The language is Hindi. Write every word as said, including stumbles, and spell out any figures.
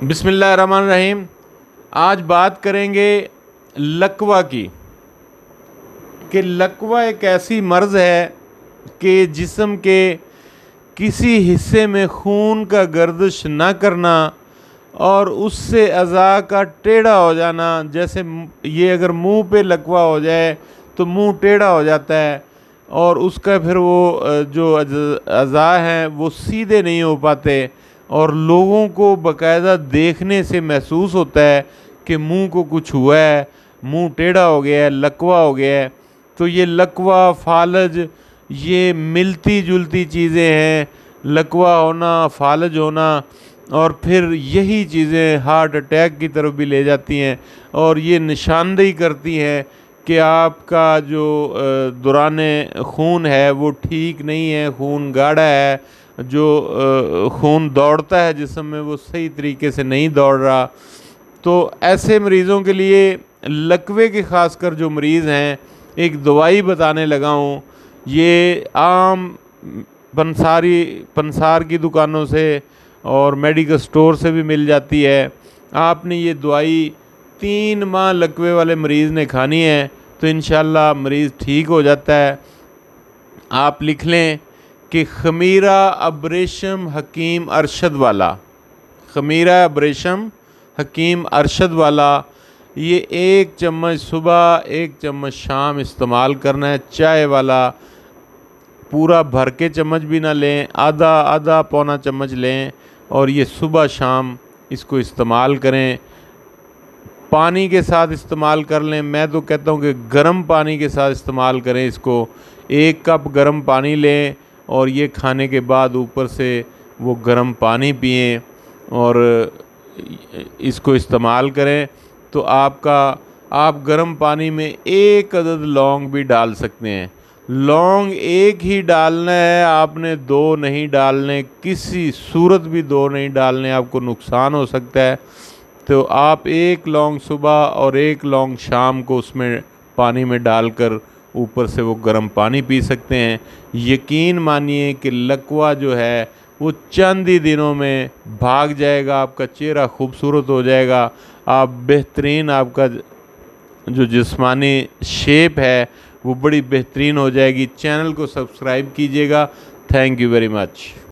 बिस्मिल्लाहिर्रहमानिर्रहीम। आज बात करेंगे लकवा की कि लकवा एक ऐसी मर्ज़ है कि जिस्म के किसी हिस्से में खून का गर्दिश ना करना और उससे अज़ा का टेढ़ा हो जाना। जैसे ये अगर मुंह पे लकवा हो जाए तो मुंह टेढ़ा हो जाता है और उसका फिर वो जो अज़ा हैं वो सीधे नहीं हो पाते और लोगों को बाकायदा देखने से महसूस होता है कि मुंह को कुछ हुआ है, मुंह टेढ़ा हो गया है, लकवा हो गया है। तो ये लकवा, फालज, ये मिलती जुलती चीज़ें हैं। लकवा होना, फालज होना और फिर यही चीज़ें हार्ट अटैक की तरफ भी ले जाती हैं और ये निशानदेही करती हैं कि आपका जो दौराने खून है वो ठीक नहीं है, खून गाढ़ा है, जो खून दौड़ता है जिस्म में वो सही तरीके से नहीं दौड़ रहा। तो ऐसे मरीज़ों के लिए लकवे के ख़ासकर जो मरीज़ हैं, एक दवाई बताने लगा हूँ। ये आम पंसारी पंसार की दुकानों से और मेडिकल स्टोर से भी मिल जाती है। आपने ये दवाई तीन माह लकवे वाले मरीज़ ने खानी है तो इंशाल्लाह मरीज़ ठीक हो जाता है। आप लिख लें कि खमीरा अब्रेशम हकीम अरशद वाला, खमीरा अब्रेशम हकीम अरशद वाला, ये एक चम्मच सुबह, एक चम्मच शाम इस्तेमाल करना है। चाय वाला पूरा भर के चम्मच भी ना लें, आधा आधा पौना चम्मच लें और ये सुबह शाम इसको इस्तेमाल करें। पानी के साथ इस्तेमाल कर लें। मैं तो कहता हूँ कि गर्म पानी के साथ इस्तेमाल करें इसको। एक कप गर्म पानी लें और ये खाने के बाद ऊपर से वो गर्म पानी पिएं और इसको इस्तेमाल करें। तो आपका आप गर्म पानी में एक अदद लौंग भी डाल सकते हैं। लौंग एक ही डालना है, आपने दो नहीं डालने, किसी सूरत भी दो नहीं डालने, आपको नुकसान हो सकता है। तो आप एक लौंग सुबह और एक लौंग शाम को उसमें पानी में डालकर ऊपर से वो गर्म पानी पी सकते हैं। यकीन मानिए कि लकवा जो है वो चंद ही दिनों में भाग जाएगा, आपका चेहरा खूबसूरत हो जाएगा, आप बेहतरीन, आपका जो जिस्मानी शेप है वो बड़ी बेहतरीन हो जाएगी। चैनल को सब्सक्राइब कीजिएगा। Thank you very much.